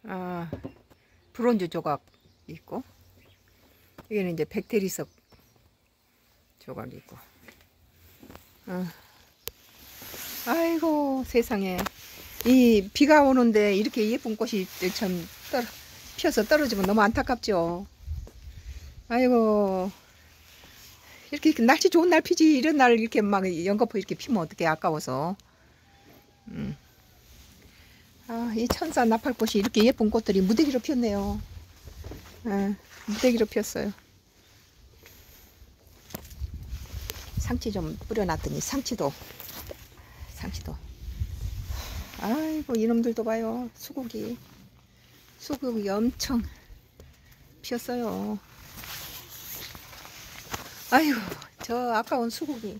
아, 브론즈 조각 있고, 여기는 이제 백테리석 조각이 있고. 아이고 세상에, 이 비가 오는데 이렇게 예쁜 꽃이 참 피어서 떨어지면 너무 안타깝죠. 아이고, 이렇게 날씨 좋은 날 피지, 이런 날 이렇게 막 연거푸 이렇게 피면 어떡해, 아까워서. 이 천사 나팔꽃이 이렇게 예쁜 꽃들이 무더기로 피었네요. 무더기로 피었어요. 상치 좀 뿌려놨더니 상치도 아이고 이놈들도 봐요. 수국이 엄청 피었어요. 아이고 저 아까운 수국이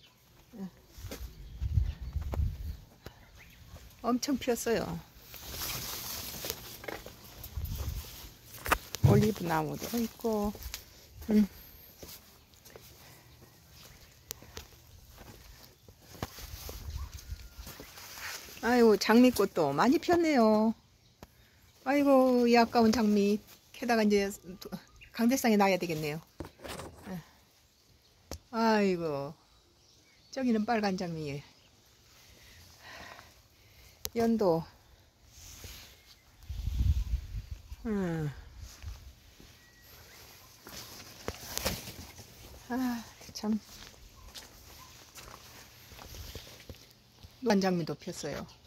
엄청 피었어요. 올리브 나무도 있고. 아이고 장미꽃도 많이 피었네요. 아이고 이 아까운 장미, 게다가 이제 강대상에 놔야 되겠네요. 아이고 저기는 빨간 장미에 연도. 참 노란 장미도 폈어요.